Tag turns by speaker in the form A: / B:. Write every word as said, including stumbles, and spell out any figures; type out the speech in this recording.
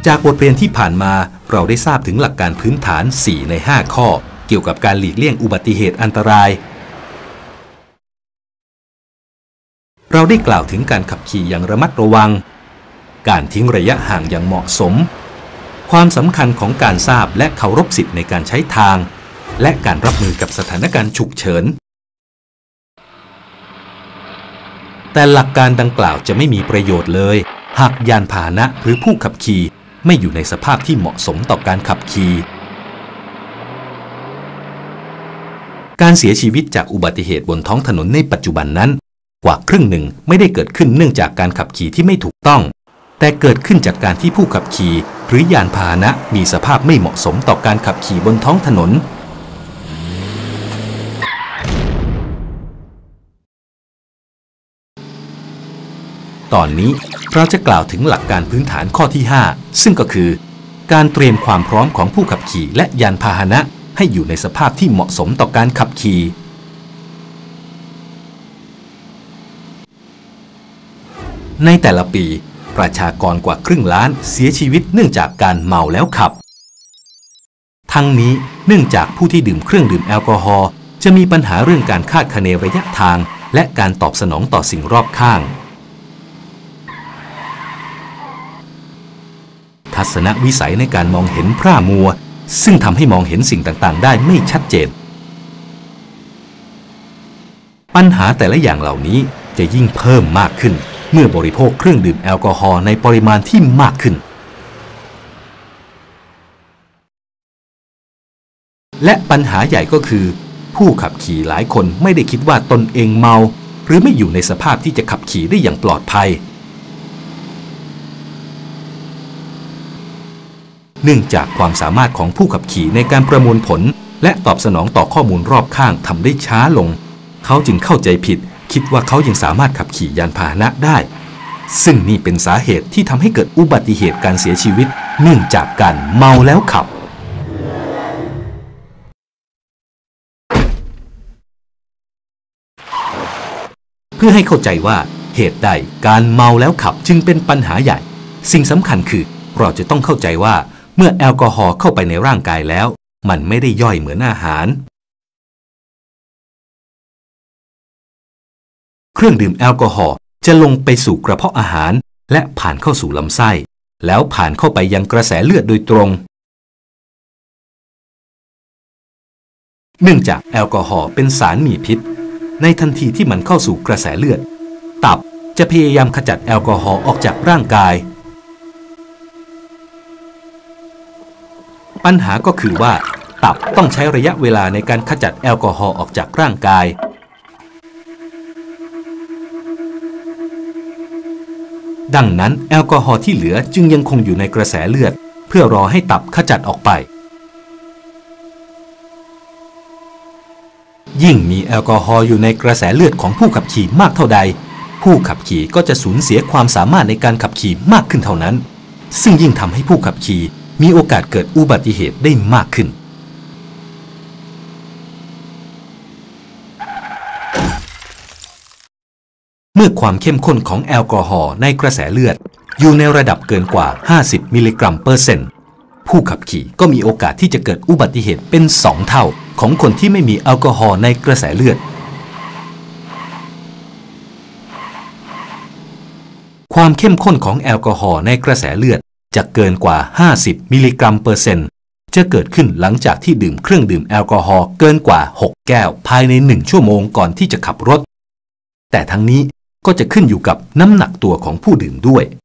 A: จากบทเรียนที่ผ่านมาเราได้ทราบถึงหลักการพื้นฐานสี่ในห้าข้อเกี่ยวกับการหลีกเลี่ยงอุบัติเหตุอันตรายเราได้กล่าวถึงการขับขี่อย่างระมัดระวังการทิ้งระยะห่างอย่างเหมาะสมความสำคัญของการทราบและเคารพสิทธิ์ในการใช้ทางและการรับมือกับสถานการณ์ฉุกเฉินแต่หลักการดังกล่าวจะไม่มีประโยชน์เลยหากยานพาหนะหรือผู้ขับขี่ไม่อยู่ในสภาพที่เหมาะสมต่อการขับขี่การเสียชีวิตจากอุบัติเหตุบนท้องถนนในปัจจุบันนั้นกว่าครึ่งหนึ่งไม่ได้เกิดขึ้นเนื่องจากการขับขี่ที่ไม่ถูกต้องแต่เกิดขึ้นจากการที่ผู้ขับขี่หรือยานพาหนะมีสภาพไม่เหมาะสมต่อการขับขี่บนท้องถนนตอนนี้เราจะกล่าวถึงหลักการพื้นฐานข้อที่ห้าซึ่งก็คือการเตรียมความพร้อมของผู้ขับขี่และยานพาหนะให้อยู่ในสภาพที่เหมาะสมต่อการขับขี่ในแต่ละปีประชากรกว่าครึ่งล้านเสียชีวิตเนื่องจากการเมาแล้วขับทั้งนี้เนื่องจากผู้ที่ดื่มเครื่องดื่มแอลกอฮอล์จะมีปัญหาเรื่องการคาดคะเนระยะทางและการตอบสนองต่อสิ่งรอบข้างทัศนวิสัยในการมองเห็นพร่ามัวซึ่งทำให้มองเห็นสิ่งต่างๆได้ไม่ชัดเจนปัญหาแต่ละอย่างเหล่านี้จะยิ่งเพิ่มมากขึ้นเมื่อบริโภคเครื่องดื่มแอลกอฮอล์ในปริมาณที่มากขึ้นและปัญหาใหญ่ก็คือผู้ขับขี่หลายคนไม่ได้คิดว่าตนเองเมาหรือไม่อยู่ในสภาพที่จะขับขี่ได้อย่างปลอดภัยเนื่องจากความสามารถของผู้ขับขี่ในการประมวลผลและตอบสนองต่อข้อมูลรอบข้างทำได้ช้าลงเขาจึงเข้าใจผิดคิดว่าเขายังสามารถขับขี่ยานพาหนะได้ซึ่งนี่เป็นสาเหตุที่ทำให้เกิดอุบัติเหตุการเสียชีวิตเนื่องจากการเมาแล้วขับเพื่อให้เข้าใจว่าเหตุใดการเมาแล้วขับจึงเป็นปัญหาใหญ่สิ่งสำคัญคือเราจะต้องเข้าใจว่าเมื่อแอลกอฮอล์เข้าไปในร่างกายแล้วมันไม่ได้ย่อยเหมือนอาหารเครื่องดื่มแอลกอฮอล์จะลงไปสู่กระเพาะอาหารและผ่านเข้าสู่ลำไส้แล้วผ่านเข้าไปยังกระแสเลือดโดยตรงเนื่องจากแอลกอฮอล์เป็นสารมีพิษในทันทีที่มันเข้าสู่กระแสเลือดตับจะพยายามขจัดแอลกอฮอล์ออกจากร่างกายปัญหาก็คือว่าตับต้องใช้ระยะเวลาในการขจัดแอลกอฮอล์ออกจากร่างกายดังนั้นแอลกอฮอล์ที่เหลือจึงยังคงอยู่ในกระแสเลือดเพื่อรอให้ตับขจัดออกไปยิ่งมีแอลกอฮอล์อยู่ในกระแสเลือดของผู้ขับขี่มากเท่าใดผู้ขับขี่ก็จะสูญเสียความสามารถในการขับขี่มากขึ้นเท่านั้นซึ่งยิ่งทำให้ผู้ขับขี่มีโอกาสเกิดอุบัติเหตุได้มากขึ้นเมื่อความเข้มข้นของแอลกอฮอล์ในกระแสเลือดอยู่ในระดับเกินกว่าห้าสิบมิลลิกรัมเปอร์เซ็นต์ผู้ขับขี่ก็มีโอกาสที่จะเกิดอุบัติเหตุเป็นสองเท่าของคนที่ไม่มีแอลกอฮอล์ในกระแสเลือดความเข้มข้นของแอลกอฮอล์ในกระแสเลือดจะเกินกว่าห้าสิบมิลลิกรัมเปอร์เซ็นต์จะเกิดขึ้นหลังจากที่ดื่มเครื่องดื่มแอลกอฮอล์เกินกว่าหกแก้วภายในหนึ่งชั่วโมงก่อนที่จะขับรถแต่ทั้งนี้ก็จะขึ้นอยู่กับน้ำหนักตัวของผู้ดื่มด้วย